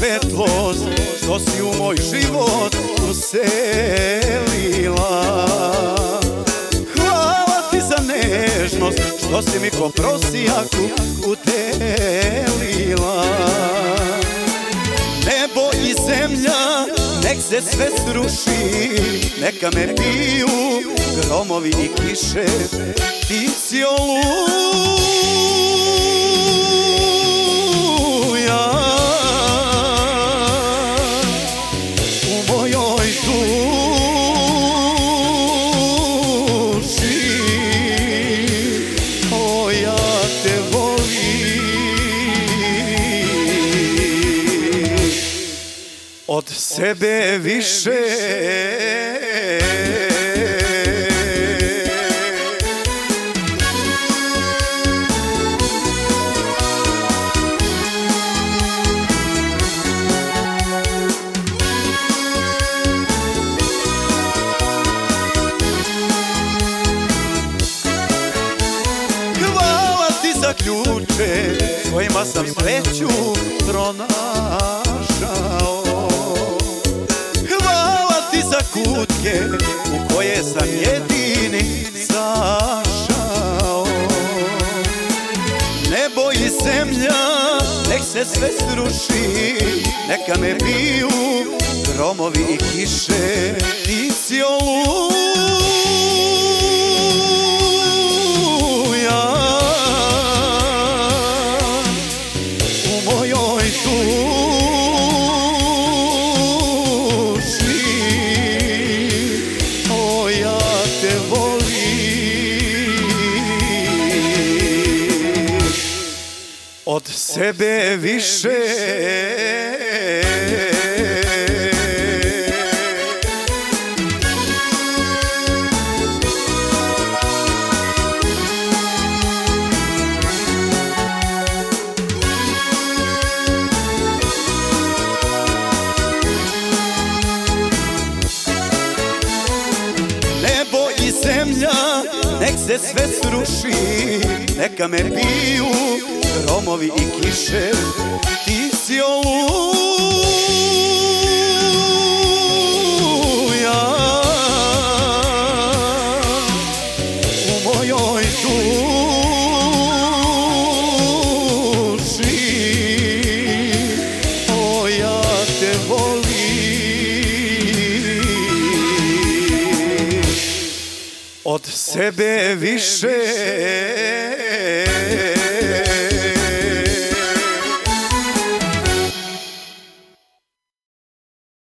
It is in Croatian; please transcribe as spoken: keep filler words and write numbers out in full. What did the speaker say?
svetlost što si u moj život uselila. Hvala ti za nežnost što si mi ko prosijaku udelila. Nebo i zemlja nek se sve sruši, neka me biju gromovi i kiše, ti si oluja u mojoj duši. O, ja te volim od sebe više. Hvala ti za ključe kojima sam sreću pronašao. Hvala ti za kutke u koje sam jedini zašao. Nebo i zemlja nek se sve sruši, neka me biju gromovi i kiše, ti si oluja u mojoj duši. O, ja te volim od sebe više. Nebo i zemlja nek se sve sruši, neka me biju gromovi i kiše, ti si oluja u mojoj duši. O, ja te volim od sebe više.